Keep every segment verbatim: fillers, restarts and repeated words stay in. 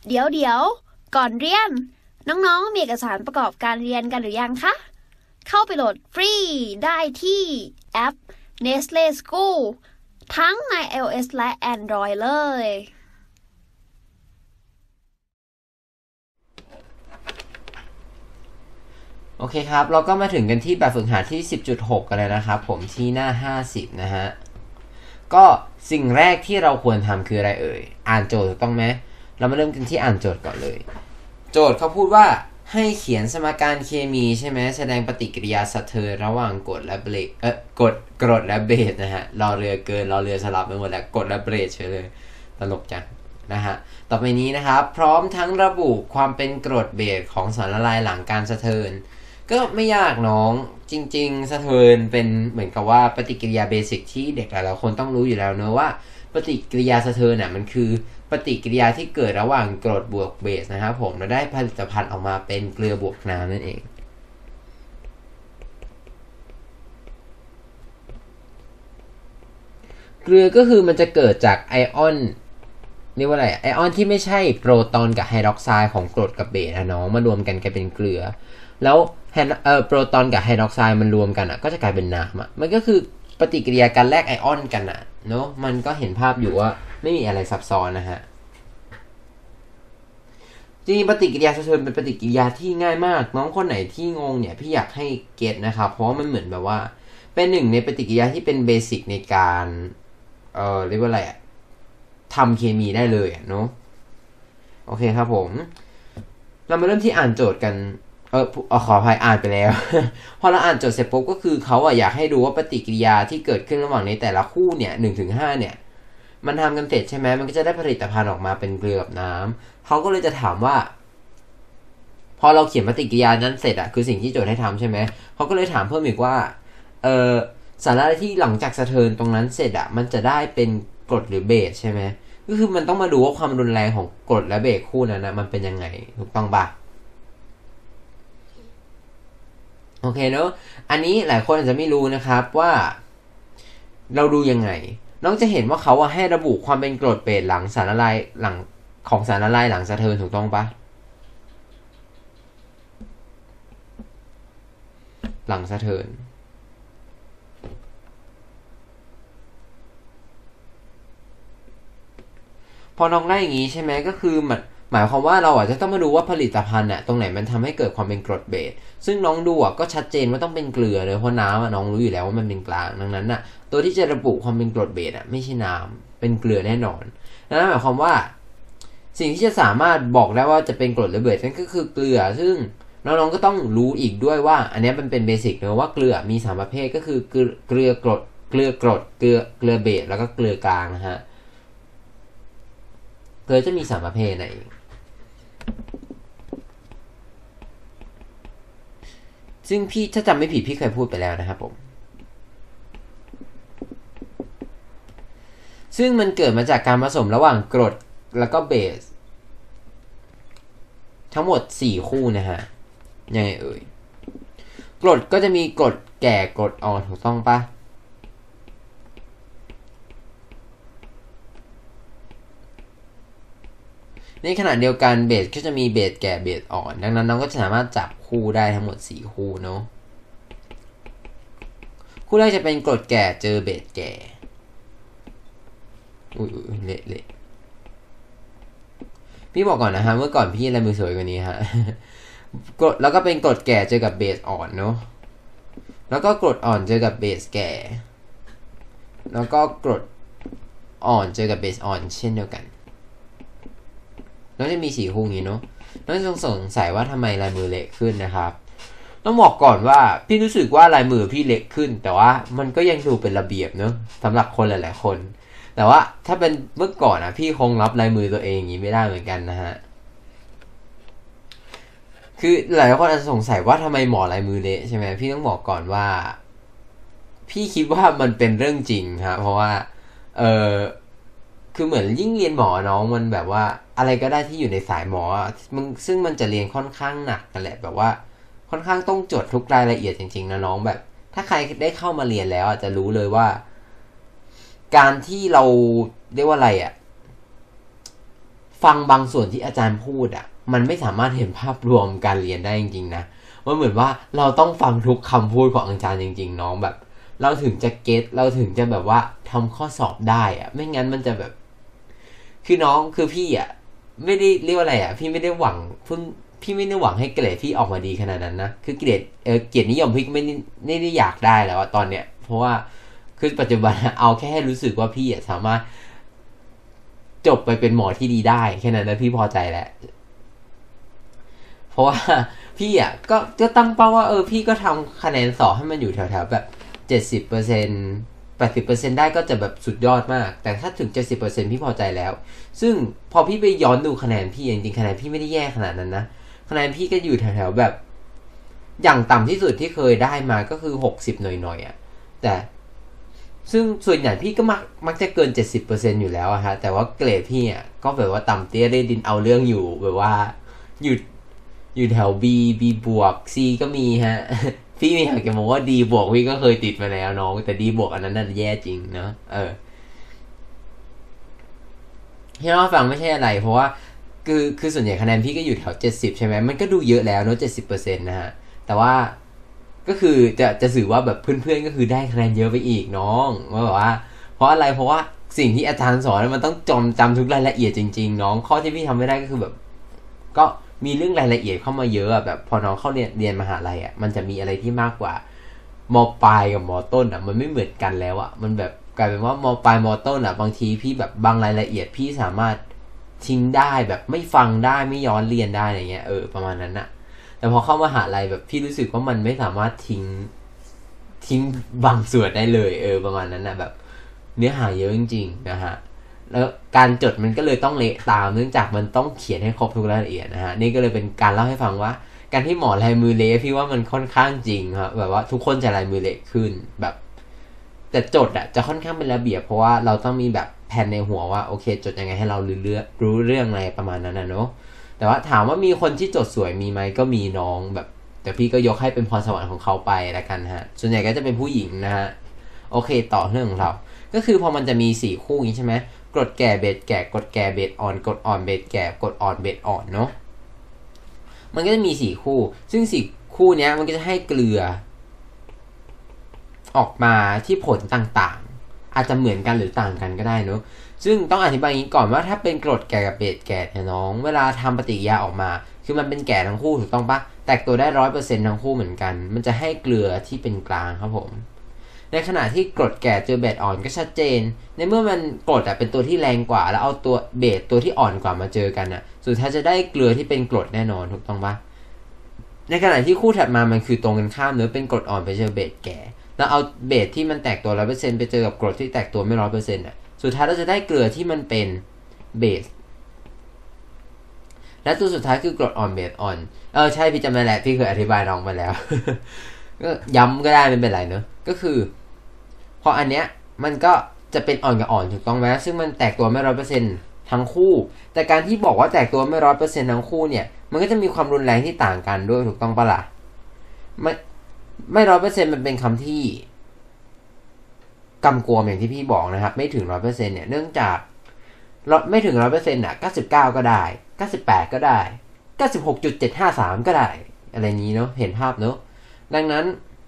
เดี๋ยวเดี๋ยวก่อนเรียนน้องๆมีเอกสารประกอบการเรียนกันหรือยังคะเข้าไปโหลดฟรีได้ที่แอป Nestle School ทั้งใน iOS และ Android เลยโอเคครับเราก็มาถึงกันที่แบบฝึกหัดที่ สิบจุดหก กันเลยนะครับผมที่หน้าห้าสิบนะฮะก็สิ่งแรกที่เราควรทำคืออะไรเอ่ยอ่านโจทย์ถูกต้องไหมเรามาเริ่มกันที่อ่านโจทย์ก่อนเลยโจทย์เขาพูดว่าให้เขียนสมการเคมีใช่ไหมแสดงปฏิกิริยาสะเทือนระหว่างกรดและเบสเอ่อกรดกรดและเบสนะฮะรอเรือเกินรอเรือสลับไปหมดแล้วกรดและเบสเฉยเลยตลกจังนะฮะต่อไปนี้นะครับพร้อมทั้งระบุความเป็นกรดเบสของสารละลายหลังการสะเทือนก็ไม่ยากน้องจริงๆสะเทือนเป็นเหมือนกับว่าปฏิกิริยาเบสิกที่เด็กหลายๆคนต้องรู้อยู่แล้วเนอะว่าปฏิกิริยาสะเทือนน่ะมันคือปฏิกิริยาที่เกิดระหว่างกรดบวกเบสนะครับผมแล้วได้ผลิตภัณฑ์ออกมาเป็นเกลือบวกน้ำนั่นเองเกลือก็คือมันจะเกิดจากไอออนเรียกว่าอะไรไอออนที่ไม่ใช่โปรตอนกับไฮดรอกไซด์ของกรดกับเบสนะน้องมารวมกันกลายเป็นเกลือแล้วเอ่อโปรตอนกับไฮดรอกไซด์มันรวมกันอ่ะก็จะกลายเป็นน้ำอ่ะมันก็คือปฏิกิริยาการแลกไอออนกันอ่ะเนาะมันก็เห็นภาพอยู่ว่าไม่มีอะไรซับซ้อนนะฮะจริงๆปฏิกิริยาสะเทือนเป็นปฏิกิริยาที่ง่ายมากน้องคนไหนที่งงเนี่ยพี่อยากให้เก็ทนะครับเพราะมันเหมือนแบบว่าเป็นหนึ่งในปฏิกิริยาที่เป็นเบสิกในการเอ่อเรียกว่าอะไรอ่ะทำเคมีได้เลยเนาะโอเคครับผมเรามาเริ่มที่อ่านโจทย์กันเออขออภัยอ่านไปแล้ว พอเราอ่านโจทย์เสร็จปุ๊บก็คือเขาอะอยากให้ดูว่าปฏิกิริยาที่เกิดขึ้นระหว่างในแต่ละคู่เนี่ย หนึ่งถึงห้า เนี่ยมันทำกันเสร็จใช่ไหมมันก็จะได้ผลิตภัณฑ์ออกมาเป็นเกลือกับน้ำเขาก็เลยจะถามว่าพอเราเขียนปฏิกิริยานั้นเสร็จอะคือสิ่งที่โจทย์ให้ทำใช่ไหมเขาก็เลยถามเพิ่มอีกว่าเออสารอะไรที่หลังจากสะเทือนตรงนั้นเสร็จอะมันจะได้เป็นกรดหรือเบสใช่ไหมก็คือมันต้องมาดูว่าความรุนแรงของกรดและเบสคู่นั้นนะมันเป็นยังไงถูกต้องปะโอเคเนอะอันนี้หลายคนอาจจะไม่รู้นะครับว่าเราดูยังไงน้องจะเห็นว่าเขาให้ระบุความเป็นกรดเบสหลังสารละลายหลังของสารละลายหลังสะเทือนถูกต้องปะหลังสะเทือนพอน้องได้อย่างนี้ใช่ไหมก็คือมันหมายความว่าเราอาจจะต้องมาดูว่าผลิตภัณฑ์อะตรงไหนมันทำให้เกิดความเป็นกรดเบสซึ่งน้องดูอะก็ชัดเจนว่าต้องเป็นเกลือเลยเพราะน้ำอะน้องรู้อยู่แล้วว่ามันเป็นกลางดังนั้นอะตัวที่จะระบุความเป็นกรดเบสอะไม่ใช่น้ำเป็นเกลือแน่นอนนั่นหมายความว่าสิ่งที่จะสามารถบอกได้ว่าจะเป็นกรดหรือเบสนั่นก็คือเกลือซึ่งน้องๆก็ต้องรู้อีกด้วยว่าอันนี้มันเป็นเบสิกเลยว่าเกลือมีสามประเภทก็คือเกลือกรดเกลือกรดเกลือเกลือเบสแล้วก็เกลือกลางนะฮะเกลือจะมีสามประเภทไหนซึ่งพี่ถ้าจำไม่ผิดพี่เคยพูดไปแล้วนะครับผมซึ่งมันเกิดมาจากการผสมระหว่างกรดแล้วก็เบสทั้งหมดสี่คู่นะฮะยังไงเอ่ยกรดก็จะมีกรดแก่กรดอ่อนถูกต้องปะในขณะเดียวกันเบสก็จะมีเบสแก่เบสอ่อนดังนั้นเราก็จะสามารถจับคู่ได้ทั้งหมดสี่คู่เนาะคู่แรกจะเป็นกรดแก่เจอเบสแก่อุ้ยเละเละพี่บอกก่อนนะฮะเมื่อก่อนพี่อะไรมือสวยกว่านี้ฮะกรดแล้วก็เป็นกรดแก่เจอกับเบสอ่อนเนาะแล้วก็กรดอ่อนเจอกับเบสแก่แล้วก็กรดอ่อนเจอกับเบสอ่อนเช่นเดียวกันแล้วจะมีสี่คู่นี้เนาะน้องสงสัยว่าทำไมลายมือเละขึ้นนะครับต้องบอกก่อนว่าพี่รู้สึกว่าลายมือพี่เละขึ้นแต่ว่ามันก็ยังดูเป็นระเบียบเนาะสำหรับคนหลายๆคนแต่ว่าถ้าเป็นเมื่อก่อนอ่ะพี่คงรับลายมือตัวเองอย่างนี้ไม่ได้เหมือนกันนะฮะคือหลายคนอาจจะสงสัยว่าทำไมหมอลายมือเละใช่ไหมพี่ต้องบอกก่อนว่าพี่คิดว่ามันเป็นเรื่องจริงครับเพราะว่าเออคือเหมือนยิ่งเรียนหมอน้องมันแบบว่าอะไรก็ได้ที่อยู่ในสายหมอมึงซึ่งมันจะเรียนค่อนข้างหนักกันแหละแบบว่าค่อนข้างต้องจดทุกรายละเอียดจริงๆนะน้องแบบถ้าใครได้เข้ามาเรียนแล้วอาจจะรู้เลยว่าการที่เราเรียกว่าอะไรอ่ะฟังบางส่วนที่อาจารย์พูดอ่ะมันไม่สามารถเห็นภาพรวมการเรียนได้จริงๆนะมันเหมือนว่าเราต้องฟังทุกคำพูดของอาจารย์จริงๆน้องแบบเราถึงจะเก็ตเราถึงจะแบบว่าทำข้อสอบได้อ่ะไม่งั้นมันจะแบบคือน้องคือพี่อ่ะไม่ได้เรียกว่าอะไรอ่ะพี่ไม่ได้หวังเพิ่งพี่ไม่ได้หวังให้เกรดพี่ออกมาดีขนาดนั้นนะคือเกรดเออเกียรตินิยมพี่ไม่ได้ไม่ได้อยากได้แล้วตอนเนี้ยเพราะว่าคือปัจจุบันเอาแค่ให้รู้สึกว่าพี่อ่ะสามารถจบไปเป็นหมอที่ดีได้แค่นั้นนะพี่พอใจแล้วเพราะว่าพี่อ่ะก็ก็ตั้งเป้าว่าเออพี่ก็ทำคะแนนสอบให้มันอยู่แถวๆแบบเจ็ดสิบเปอร์เซ็นต์แปดสิบเปอร์เซ็นต์ได้ก็จะแบบสุดยอดมากแต่ถ้าถึงเจ็ดสิบเปอร์เซ็นต์พี่พอใจแล้วซึ่งพอพี่ไปย้อนดูคะแนนพี่จริงๆคะแนนพี่ไม่ได้แย่ขนาดนั้นนะคะแนนพี่ก็อยู่แถวๆแบบอย่างต่ำที่สุดที่เคยได้มาก็คือหกสิบหน่อยๆอ่ะแต่ซึ่งส่วนใหญ่พี่ก็มักมักจะเกิน เจ็ดสิบเปอร์เซ็นต์ อยู่แล้วอะฮะแต่ว่าเกรดพี่อ่ะก็แบบว่าต่ำเตี้ยได้ดินเอาเรื่องอยู่แบบว่าอยู่อยู่แถว B B บวก C ก็มีฮะ พี่มีอยากจะบอกว่า D บวกพี่ก็เคยติดมาแล้วน้องแต่ D บวกอันนั้นน่ะแย่จริงเนาะเออที่เราฟังไม่ใช่อะไรเพราะว่าคือคือส่วนใหญ่คะแนนพี่ก็อยู่แถวเจ็ดสิบใช่ไหมมันก็ดูเยอะแล้วเนาะ เจ็ดสิบเปอร์เซ็นต์ นะฮะแต่ว่าก็คือจะจะสื่อว่าแบบเพื่อนๆก็คือได้คะแนนเยอะไปอีกน้องว่าแบบว่าเพราะอะไรเพราะว่าสิ่งที่อาจารย์สอนมันต้องจำจำทุกรายละเอียดจริงๆน้องข้อที่พี่ทำไม่ได้ก็คือแบบก็มีเรื่องรายละเอียดเข้ามาเยอะแบบพอน้องเข้าเรียนเรียนมหาลัยอ่ะมันจะมีอะไรที่มากกว่ามปลายกับมต้นอ่ะมันไม่เหมือนกันแล้วอ่ะมันแบบกลายเป็นว่ามปลายมต้นอ่ะบางทีพี่แบบบางรายละเอียดพี่สามารถทิ้งได้แบบไม่ฟังได้ไม่ย้อนเรียนได้อะไรเงี้ยเออประมาณนั้นอ่ะแต่พอเข้ามหาลัยแบบพี่รู้สึกว่ามันไม่สามารถทิ้งทิ้งบางส่วนได้เลยเออประมาณนั้นนะแบบเนื้อหาเยอะจริงๆนะฮะแล้วการจดมันก็เลยต้องเละตามเนื่องจากมันต้องเขียนให้ครบทุกรายละเอียดนะฮะนี่ก็เลยเป็นการเล่าให้ฟังว่าการที่หมอลายมือเละพี่ว่ามันค่อนข้างจริงครับแบบว่าทุกคนจะลายมือเละขึ้นแบบแต่จดอะจะค่อนข้างเป็นระเบียบเพราะว่าเราต้องมีแบบแผนในหัวว่าโอเคจดยังไงให้เรารู้เรื่องรู้เรื่องอะไรประมาณนั้นนะเนาะแต่ว่าถามว่ามีคนที่จดสวยมีไหมก็มีน้องแบบแต่พี่ก็ยกให้เป็นพรสวรรค์ของเขาไปละกันฮะส่วนใหญ่ก็จะเป็นผู้หญิงนะฮะโอเคต่อเรื่องของเราก็คือพอมันจะมีสี่คู่นี้ใช่ไหมกดแก่เบสแก่กดแก่เบสอ่อนกดอ่อนเบสแก่กดอ่อนเบสอ่อนเนาะมันก็จะมีสี่คู่ซึ่งสี่คู่เนี้ยมันก็จะให้เกลือออกมาที่ผลต่างๆอาจจะเหมือนกันหรือต่างกันก็ได้เนาะซึ่งต้องอธิบายอย่างนี้ก่อนว่าถ้าเป็นกรดแก่กับเบสแก่เนี่ยน้องเวลาทำปฏิกิริยาออกมาคือมันเป็นแก่ทั้งคู่ถูกต้องปะแตกตัวได้ ร้อยเปอร์เซ็นต์ ทั้งคู่เหมือนกันมันจะให้เกลือที่เป็นกลางครับผมในขณะที่กรดแก่เจอเบสอ่อนก็ชัดเจนในเมื่อมันกรดเป็นตัวที่แรงกว่าแล้วเอาตัวเบสตัวที่อ่อนกว่ามาเจอกันน่ะสุดท้ายจะได้เกลือที่เป็นกรดแน่นอนถูกต้องปะในขณะที่คู่ถัดมามันคือตรงกันข้ามเนื้อเป็นกรดอ่อนไปเจอเบสแก่แล้วเอาเบสที่มันแตกตัว ร้อยเปอร์เซ็นต์ ไปเจอกับกรดที่แตกตัวไม่ ร้อยเปอร์เซ็นต์ น่ะสุดท้ายเราจะได้เกลือที่มันเป็นเบสและตัวสุดท้ายคือกรดอ่อนเบสอ่อนเออใช่พี่จำได้แหละพี่เคยอธิบายน้องไปแล้ว ก็ย้ำก็ได้ไม่เป็นไรเนอะก็คือพออันเนี้ยมันก็จะเป็นอ่อนกับอ่อนถูกต้องไหมซึ่งมันแตกตัวไม่ ร้อยเปอร์เซ็นต์ ทั้งคู่แต่การที่บอกว่าแตกตัวไม่ ร้อยเปอร์เซ็นต์ ทั้งคู่เนี่ยมันก็จะมีความรุนแรงที่ต่างกันด้วยถูกต้องปะล่ะไม่ไม่ ร้อยเปอร์เซ็นต์ มันเป็นคำที่กำกวมอย่างที่พี่บอกนะครับไม่ถึง ร้อยเปอร์เซ็นต์ เนี่ยเนื่องจากไม่ถึง ร้อยเปอร์เซ็นต์ น่ะเก้าสิบเก้าก็ได้เก้าสิบแปดก็ได้ เก้าสิบหกจุดเจ็ดห้าสาม ก็ได้อะไรนี้เนาะเห็นภาพเนาะดังนั้น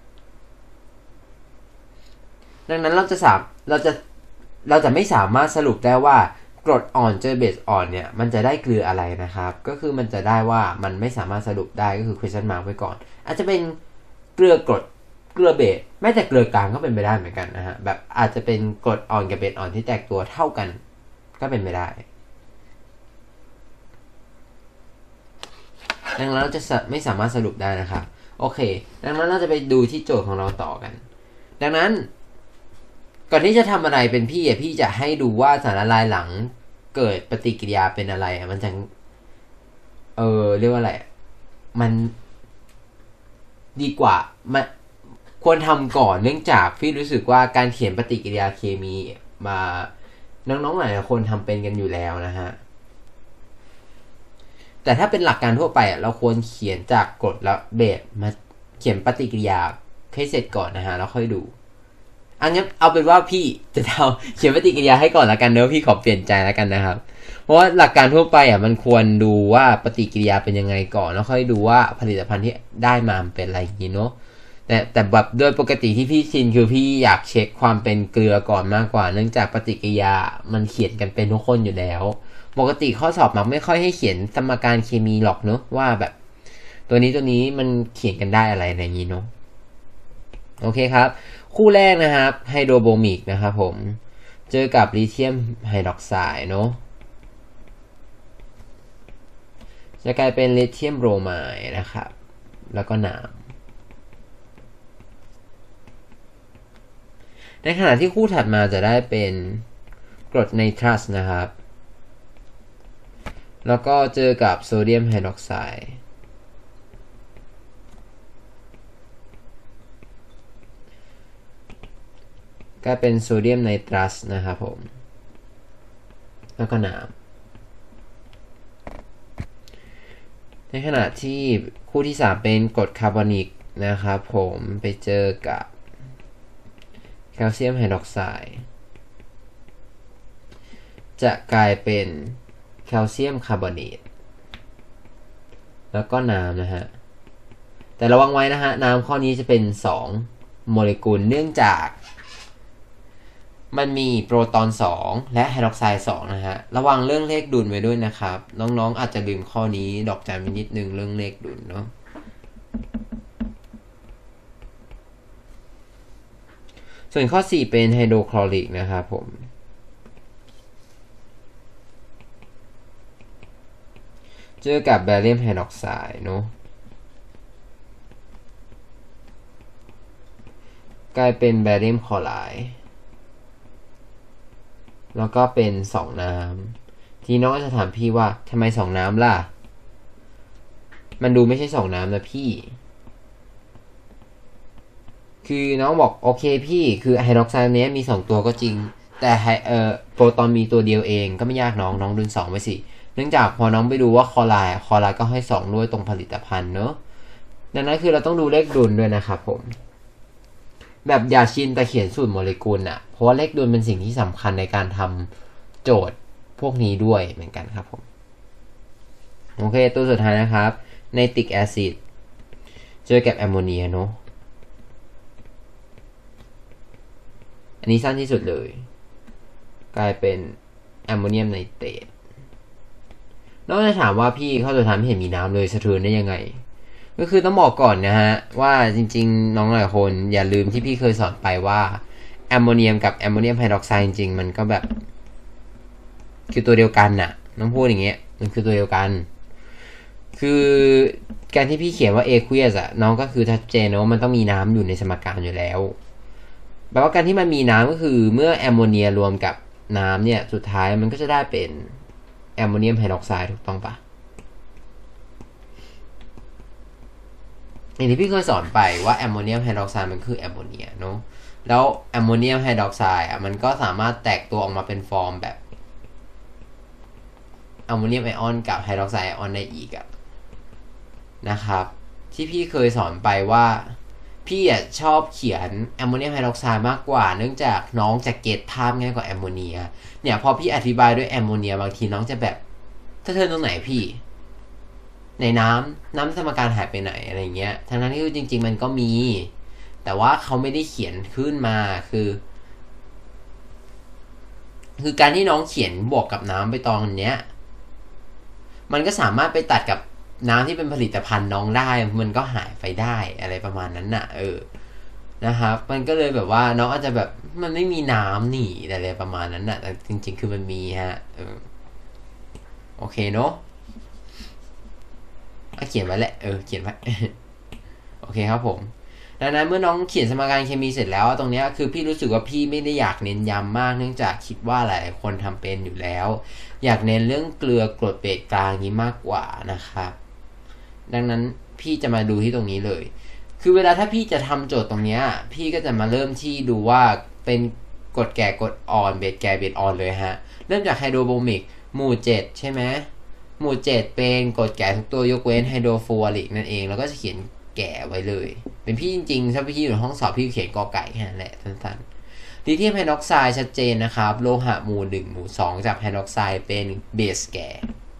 ดังนั้นเราจะสามเราจะเราจะไม่สามารถสรุปได้ว่ากรดอ่อนเจอเบสอ่อนเนี่ยมันจะได้เกลืออะไรนะครับก็คือมันจะได้ว่ามันไม่สามารถสรุปได้ก็คือ question mark ไว้ก่อนอาจจะเป็นเกลือกรดเกลือเบสแม้แต่เกลือกลางก็เป็นไปได้เหมือนกันนะฮะแบบอาจจะเป็นกรดอ่อนกับเบสอ่อนที่แตกตัวเท่ากันก็เป็นไปได้ดังนั้นเราจะไม่สามารถสรุปได้นะครับโอเคดังนั้นเราจะไปดูที่โจทย์ของเราต่อกันดังนั้นก่อนที่จะทำอะไรเป็นพี่อ่ะพี่จะให้ดูว่าสารละลายหลังเกิดปฏิกิริยาเป็นอะไรอ่ะมันจะเออเรียกว่าอะไรมันดีกว่ามันควรทำก่อนเนื่องจากพี่รู้สึกว่าการเขียนปฏิกิริยาเคมีมาน้องๆหลายคนทำเป็นกันอยู่แล้วนะฮะแต่ถ้าเป็นหลักการทั่วไปเราควรเขียนจากกรดแล้วเบสมาเขียนปฏิกิริยาให้เสร็จก่อนนะฮะแล้วค่อยดูอันนี้เอาเป็นว่าพี่จะทำเขียนปฏิกิริยาให้ก่อนละกันเนอะพี่ขอเปลี่ยนใจแล้วกันนะครับเพราะว่าหลักการทั่วไปอ่ะมันควรดูว่าปฏิกิริยาเป็นยังไงก่อนแล้วค่อยดูว่าผลิตภัณฑ์ที่ได้มามันเป็นอะไรอย่างนี้เนาะแต่แต่แบบโดยปกติที่พี่ชินคือพี่อยากเช็คความเป็นเกลือก่อนมากกว่าเนื่องจากปฏิกิริยามันเขียนกันเป็นทุกคนอยู่แล้วปกติข้อสอบมักไม่ค่อยให้เขียนสมการเคมีหรอกเนาะว่าแบบตัวนี้ตัวนี้มันเขียนกันได้อะไรในนี้เนาะโอเคครับคู่แรกนะครับไฮโดรโบมิกนะครับผมเจอกับลิเธียมไฮดรอกไซด์เนาะจะกลายเป็นลิเธียมโบรไมด์นะครับแล้วก็น้ำในขณะที่คู่ถัดมาจะได้เป็นกรดไนตรัสนะครับแล้วก็เจอกับโซเดียมไฮดรอกไซด์กลายเป็นโซเดียมไนตรัสนะครับผมแล้วก็น้ำในขณะที่คู่ที่สามเป็นกรดคาร์บอนิกนะครับผมไปเจอกับแคลเซียมไฮดรอกไซด์จะกลายเป็นแคลเซียมคาร์บอเนตแล้วก็น้ำนะฮะแต่ระวังไว้นะฮะน้ำข้อนี้จะเป็นสองโมเลกุลเนื่องจากมันมีโปรตอนสองและไฮดรอกไซด์สองนะฮะระวังเรื่องเลขดุลไว้ด้วยนะครับน้องๆอาจจะลืมข้อนี้ดอกจันไปนิดนึงเรื่องเลขดุลเนาะส่วนข้อสี่เป็นไฮโดรคลอริกนะครับผมเจอกับแบริยมไฮดรอกไซด์เนาะกลายเป็นแบริยมคลอไรด์แล้วก็เป็นสองน้ำทีน้องจะถามพี่ว่าทำไมสองน้ำล่ะมันดูไม่ใช่สองน้ำนะพี่คือน้องบอกโอเคพี่คือไฮดรอกไซด์เนี้ยมีสองตัวก็จริงแต่ไฮเอ่อโปรตอนมีตัวเดียวเองก็ไม่ยากน้องน้องดุลสองไว้สิเนื่องจากพอน้องไปดูว่าคลอไรด์คลอไรด์ก็ให้สองด้วยตรงผลิตภัณฑ์เนอะดังนั้นคือเราต้องดูเลขดุลด้วยนะครับผมแบบอย่าชินแต่เขียนสูตรโมเลกุลอะเพราะว่าเลขดุลเป็นสิ่งที่สำคัญในการทำโจทย์พวกนี้ด้วยเหมือนกันครับผมโอเคตัวสุดท้ายนะครับไนตริกแอซิดเจอกับแอมโมเนียเนาะอันนี้สั้นที่สุดเลยกลายเป็นแอมโมเนียมไนเตรตน้องจะถามว่าพี่ข้อสุดท้ายไม่เห็นมีน้ำเลยสะเทือนได้ยังไงก็คือต้องบอกก่อนนะฮะว่าจริงๆน้องหลายคนอย่าลืมที่พี่เคยสอนไปว่าแอมโมเนียมกับแอมโมเนียมไฮดรอกไซด์จริงๆมันก็แบบคือตัวเดียวกันน่ะน้องพูดอย่างเงี้ยมันคือตัวเดียวกันคือการที่พี่เขียนว่า aqueous อะน้องก็คือชัดเจนนะว่ามันต้องมีน้ำอยู่ในสมการอยู่แล้วแปลว่าการที่มันมีน้ำก็คือเมื่อแอมโมเนียรวมกับน้ำเนี่ยสุดท้ายมันก็จะได้เป็นแอมโมเนียมไฮดรอกไซด์ถูกต้องปะอย่างที่พี่เคยสอนไปว่าแอมโมเนียมไฮดรอกไซด์มันคือแอมโมเนียเนาะแล้วแอมโมเนียมไฮดรอกไซด์อ่ะมันก็สามารถแตกตัวออกมาเป็นฟอร์มแบบแอมโมเนียมไอออนกับไฮดรอกไซด์ไอออนได้อีกอ่ะนะครับที่พี่เคยสอนไปว่าพี่อ่ะชอบเขียนแอมโมเนียมไฮดรอกไซด์มากกว่าเนื่องจากน้องจะเก็ตภาพง่ายกว่าแอมโมเนียเนี่ยพอพี่อธิบายด้วยแอมโมเนียบางทีน้องจะแบบถ้าเธอตรงไหนพี่ในน้ำน้ำสมการหายไปไหนอะไรเงี้ยทั้งนั้นที่จริงๆมันก็มีแต่ว่าเขาไม่ได้เขียนขึ้นมาคือคือการที่น้องเขียนบวกกับน้ำไปตอนเนี้ยมันก็สามารถไปตัดกับน้ำที่เป็นผลิตภัณฑ์น้องได้มันก็หายไปได้อะไรประมาณนั้นน่ะเออนะครับมันก็เลยแบบว่าน้องอาจจะแบบมันไม่มีน้ำนี่อะไรประมาณนั้นน่ะแต่จริงๆคือมันมีฮะเออโอเคเนาะเขียนไว้แหละเออเขียนไว้ โอเคครับผมดังนั้นเมื่อน้องเขียนสมการเคมีเสร็จแล้วตรงนี้คือพี่รู้สึกว่าพี่ไม่ได้อยากเน้นย้ำมากเนื่องจากคิดว่าหลายคนทำเป็นอยู่แล้วอยากเน้นเรื่องเกลือกรดเบสกลางนี้มากกว่านะครับดังนั้นพี่จะมาดูที่ตรงนี้เลยคือเวลาถ้าพี่จะทำโจทย์ตรงนี้พี่ก็จะมาเริ่มที่ดูว่าเป็นกรดแก่กรดอ่อนเบสแก่เบสอ่อนเลยฮะเริ่มจากไฮโดรโบมิกหมู่เจ็ดใช่ไหมหมู่เจ็ดเป็นกรดแก่ทุกตัวยกเว้นไฮโดรฟลูออริกนั่นเองแล้วก็จะเขียนแก่ไว้เลยเป็นพี่จริงๆถ้าพี่อยู่ในห้องสอบพี่เขียนกอไก่แค่นั้นแหละสั้นๆลิเธียมไฮดรอกไซด์ชัดเจนนะครับโลหะหมู่หนึ่งหมู่สองจากไฮดรอกไซด์เป็นเบสแก่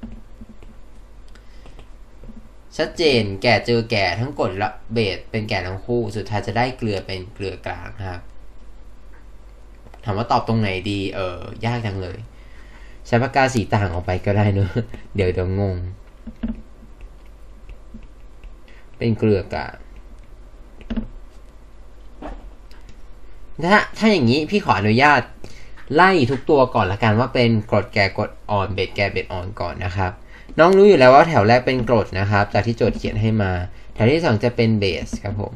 ชัดเจนแก่เจอแก่ทั้งกรดและเบสเป็นแก่ทั้งคู่สุดท้ายจะได้เกลือเป็นเกลือกลางครับถามว่าตอบตรงไหนดีเออยากจังเลยใช้ปากกาสีต่างออกไปก็ได้เนอะเดี๋ยวเดี๋ยวงงเป็นเกลือกลางถ้าถ้าอย่างนี้พี่ขออนุญาตไล่ทุกตัวก่อนละกันว่าเป็นกรดแก่กรดอ่อนเบสแก่เบสอ่อนก่อนนะครับน้องรู้อยู่แล้วว่าแถวแรกเป็นกรดนะครับจากที่โจทย์เขียนให้มาแถวที่สองจะเป็นเบสครับผม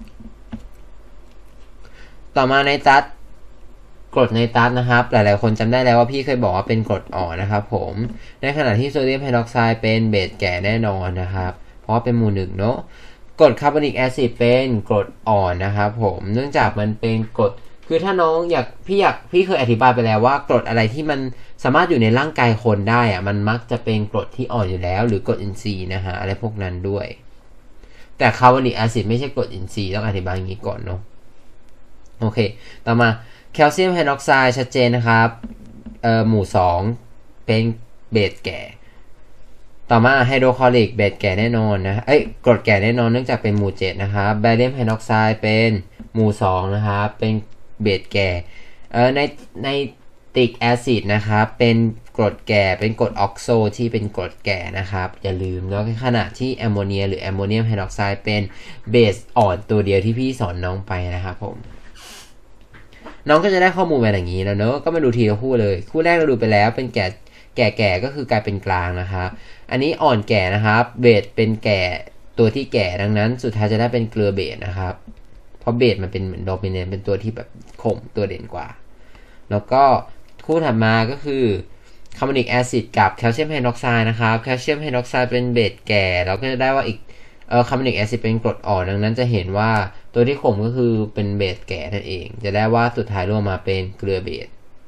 ต่อมาในตัดกรดในตัดนะครับหลายๆคนจำได้แล้วว่าพี่เคยบอกว่าเป็นกรดอ่อนนะครับผมในขณะที่โซเดียมไฮดรอกไซด์เป็นเบสแก่แน่นอนนะครับเพราะว่าเป็นหมู่หนึ่งเนาะกรดคาร์บอนิกแอซิดเป็นกรดอ่อนนะครับผมเนื่องจากมันเป็นกรดคือถ้าน้องอยากพี่อยากพี่เคยอธิบายไปแล้วว่ากรดอะไรที่มันสามารถอยู่ในร่างกายคนได้อะมันมักจะเป็นกรดที่อ่อนอยู่แล้วหรือกรดอินทรีย์นะฮะอะไรพวกนั้นด้วยแต่คาร์บอนิกแอซิดไม่ใช่กรดอินทรีย์ต้องอธิบายอย่างนี้ก่อนเนาะโอเคต่อมาแคลเซียมไฮดรอกไซด์ชัดเจนนะครับเอ่อหมู่สองเป็นเบสแก่ต่อมาไฮโดรคลอริกเบสแก่แน่นอนนะเอ้ยกรดแก่แน่นอนเนื่องจากเป็นหมู่เจ็ดนะครับแบเรียมไฮดรอกไซด์เป็นหมู่สองนะครับเป็นเบสแก่เอ่อในในติกแอซิดนะครับเป็นกรดแก่เป็นกรดออกโซที่เป็นกรดแก่นะครับอย่าลืมแล้วขณะที่แอมโมเนียหรือแอมโมเนียมไฮดรอกไซด์เป็นเบสอ่อนตัวเดียวที่พี่สอนน้องไปนะครับผมน้องก็จะได้ข้อมูลมาอย่างนี้แล้วเนอะก็มาดูทีละคู่เลยคู่แรกเราดูไปแล้วเป็นแก่แก่แก่ก็คือกลายเป็นกลางนะครับอันนี้อ่อนแก่นะครับเบสเป็นแก่ตัวที่แก่ดังนั้นสุดท้ายจะได้เป็นเกลือเบสนะครับเพราะเบสมันเป็นเหมือนโดมิเนนต์เป็นตัวที่แบบข่มตัวเด่นกว่าแล้วก็คู่ถัดมาก็คือคาร์บอนิกแอซิดกับแคลเซียมไฮดรอกไซด์นะครับแคลเซียมไฮดรอกไซด์เป็นเบสแก่เราก็จะได้ว่าอีกเอ่อคาร์บอนิกแอซิดเป็นกรดอ่อนดังนั้นจะเห็นว่าตัวที่ข่มก็คือเป็นเบสแก่นั่นเองจะได้ว่าสุดท้ายรวมมาเป็นเกลือเบส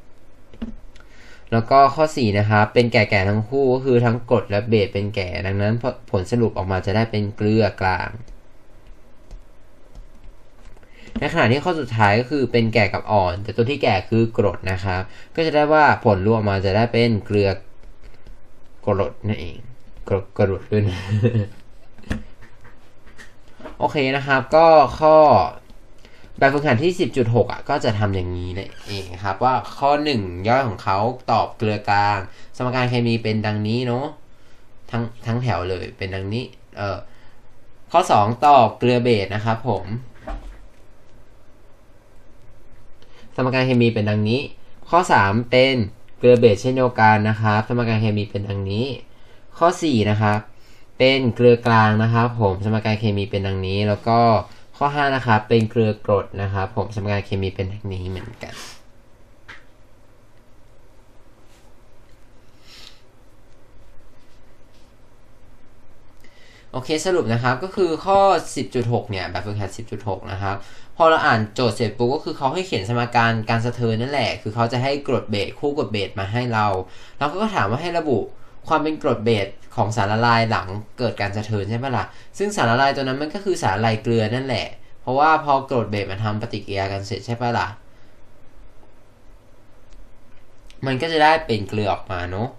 แล้วก็ข้อสี่นะครับเป็นแก่ๆทั้งคู่ก็คือทั้งกรดและเบสเป็นแก่ดังนั้นผลสรุปออกมาจะได้เป็นเกลือกลางในขณะที่ข้อสุดท้ายก็คือเป็นแก่กับอ่อนแต่ตัวที่แก่คือกรดนะครับก็จะได้ว่าผลรวมมาจะได้เป็นเกลือกรดนั่นเองกรดกรดด้วยนะ โอเคนะครับก็ข้อแบบฝึกหัดที่ สิบจุดหก อ่ะก็จะทำอย่างนี้นั่นเองครับว่าข้อหนึ่งย่อยของเขาตอบเกลือกลางสมการเคมีเป็นดังนี้เนาะทั้งทั้งแถวเลยเป็นดังนี้เอ่อข้อสองตอบเกลือเบสนะครับผมสมการเคมีเป็นดังนี้ข้อสามเป็นเกลือเบสเช่นเดียวกันนะครับสมการเคมีเป็นดังนี้ข้อสี่นะครับเป็นเกลือกลางนะครับผมสมการเคมีเป็นดังนี้แล้วก็ข้อห้านะครับเป็นเกลือกรดนะครับผมสมการเคมีเป็นดังนี้เหมือนกันโอเคสรุปนะครับก็คือข้อ สิบจุดหก เนี่ยแบบฝึกหัด สิบจุดหก นะครับพอเราอ่านโจทย์เสร็จปุ๊บก็คือเขาให้เขียนสมการการสะเทือนนั่นแหละคือเขาจะให้กรดเบสคู่กรดเบสมาให้เราเราก็ถามว่าให้ระบุความเป็นกรดเบสของสารละลายหลังเกิดการสะเทือนใช่ไหมล่ะซึ่งสารละลายตัวนั้นมันก็คือสารละลายเกลือนั่นแหละเพราะว่าพอกรดเบสมาทำปฏิกิริยากันเสร็จใช่ปะล่ะมันก็จะได้เป็นเกลือออกมาเนาะ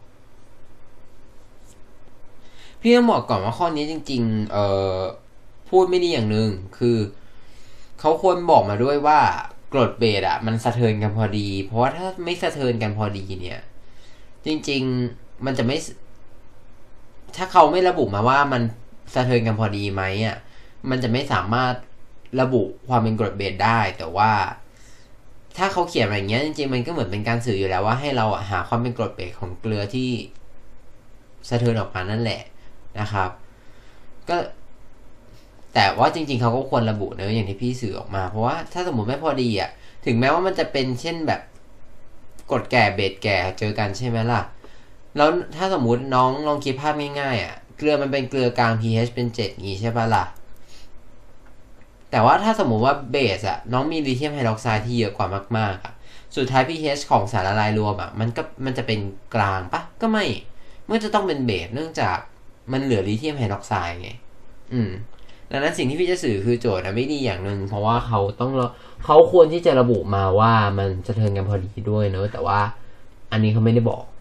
พี่ต้องบอกก่อนว่าข้อนี้จริงๆเอ่อพูดไม่ดีอย่างหนึ่งคือเขาควรบอกมาด้วยว่ากรดเบสอ่ะมันสะเทือนกันพอดีเพราะว่าถ้าไม่สะเทือนกันพอดีเนี่ยจริงๆมันจะไม่ถ้าเขาไม่ระบุมาว่ามันสะเทือนกันพอดีไหมอ่ะมันจะไม่สามารถระบุความเป็นกรดเบสได้แต่ว่าถ้าเขาเขียนอะไรเงี้ยจริงๆมันก็เหมือนเป็นการสื่ออยู่แล้วว่าให้เราหาความเป็นกรดเบสของเกลือที่สะเทือนออกมานั่นแหละนะครับก็แต่ว่าจริงๆเขาก็ควรระบุเนอะอย่างที่พี่สื่อออกมาเพราะว่าถ้าสมมติไม่พอดีอ่ะถึงแม้ว่ามันจะเป็นเช่นแบบกรดแก่เบสแก่เจอกันใช่ไหมล่ะแล้วถ้าสมมุติน้องลองคิดภาพง่ายๆอ่ะเกลือมันเป็นเกลือกลาง pH เป็นเจ็ดงี้ใช่ปะล่ะแต่ว่าถ้าสมมุติว่าเบสอ่ะน้องมีลิเธียมไฮดรอกไซด์ที่เยอะกว่ามากๆอ่ะสุดท้าย pH ของสารละลายรวมอ่ะมันก็มันจะเป็นกลางปะก็ไม่มันจะต้องเป็นเบสเนื่องจากมันเหลือลิเธียมไฮดรอกไซด์ไงอืมดังนั้นสิ่งที่พี่จะสื่อคือโจทย์นะไม่ดีอย่างหนึ่งเพราะว่าเขาต้องเขาควรที่จะระบุมาว่ามันสะเทือนกันพอดีด้วยเนอะแต่ว่าอันนี้เขาไม่ได้บอก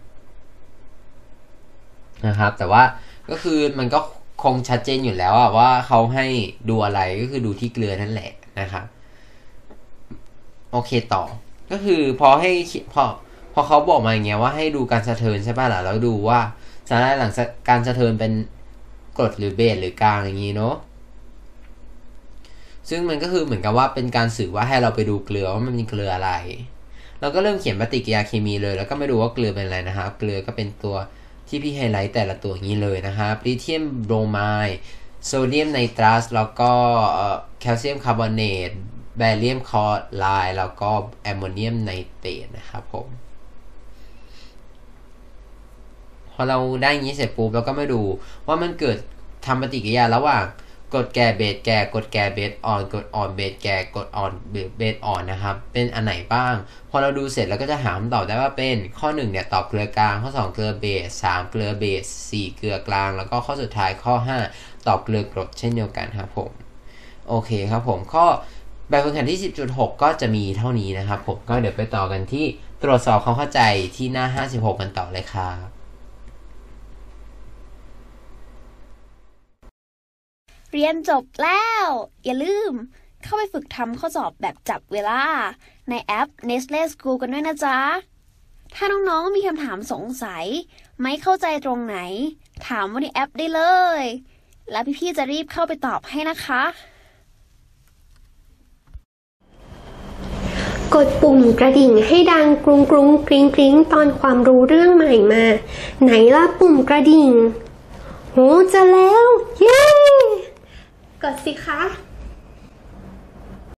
นะครับแต่ว่าก็คือมันก็คงชัดเจนอยู่แล้วว่าเขาให้ดูอะไรก็คือดูที่เกลือนั่นแหละนะครับโอเคต่อก็คือพอให้พอพอเขาบอกมาอย่างเงี้ยว่าให้ดูการสะเทือนใช่ป่ะล่ะแล้วดูว่าสาระหลังการสะเทือนเป็นกรดหรือเบสหรือกลางอย่างงี้เนาะซึ่งมันก็คือเหมือนกับว่าเป็นการสื่อว่าให้เราไปดูเกลือว่ามันมีเกลืออะไรเราก็เริ่มเขียนปฏิกิริยาเคมีเลยแล้วก็ไม่ดูว่าเกลือเป็นอะไรนะครับเกลือก็เป็นตัวที่พี่ไฮไลท์แต่ละตัวอย่างนี้เลยนะครับลิเธียมโบรไมด์โซเดียมไนตรัสแล้วก็แคลเซียมคาร์บอเนตแบเรียมคลอไรด์แล้วก็แอมโมเนียมไนเตรตนะครับผมพอเราได้อย่างนี้เสร็จปุ๊บเราก็มาดูว่ามันเกิดทำปฏิกิริยาระหว่างกรดแก่เบสแก่กรดแก่เบสอ่อนกรดอ่อนเบสแก่กรดอ่อนเบสอ่อนนะครับเป็นอันไหนบ้างพอเราดูเสร็จเราก็จะหาคำตอบได้ว่าเป็นข้อหนึ่งเนี่ยตอบเกลือกลางข้อสองเกลือเบสสามเกลือเบสสี่เกลือกลางแล้วก็ข้อสุดท้ายข้อห้าตอบเกลือกรดเช่นเดียวกันครับผมโอเคครับผมข้อแบบฝึกหัดที่ สิบจุดหก ก็จะมีเท่านี้นะครับผมก็เดี๋ยวไปต่อกันที่ตรวจสอบความเข้าใจที่หน้าห้าสิบหกกันต่อเลยครับเรียนจบแล้วอย่าลืมเข้าไปฝึกทำข้อสอบแบบจับเวลาในแอป Nestle School กันด้วยนะจ๊ะถ้าน้องๆมีคำถามสงสัยไม่เข้าใจตรงไหนถามว่าในแอปได้เลยแล้วพี่ๆจะรีบเข้าไปตอบให้นะคะกดปุ่มกระดิ่งให้ดังกรุงกรุงกริ๊งกริ๊งตอนความรู้เรื่องใหม่มาไหนล่ะปุ่มกระดิ่งโหจะแล้วเย้กดสิคะ